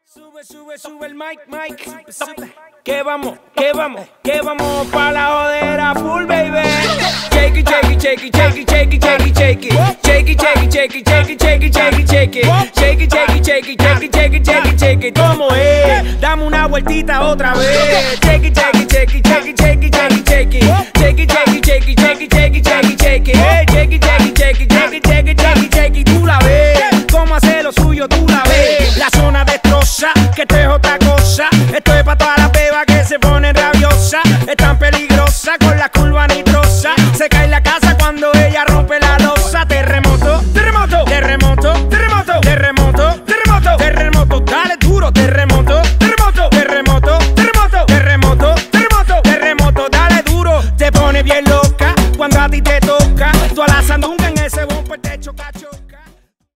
Sube, sube, sube el mic, mic. Sube. Que vamos pa' la jodera full, baby. Shake it, shake it, shake it, shake it, shake it, shake it, shake it. Shake it, shake it, shake it, shake it, shake it, shake it, shake it. Shake it, shake it, shake it, shake it, shake it, shake it, shake it. ¿Cómo es? Dame una vueltita otra vez. Shake it, shake it, shake it, shake it, shake it, shake it, shake it. Shake it, shake it, shake it, shake it, shake it, shake it, shake it. Shake it, shake it, shake it, shake it, shake it.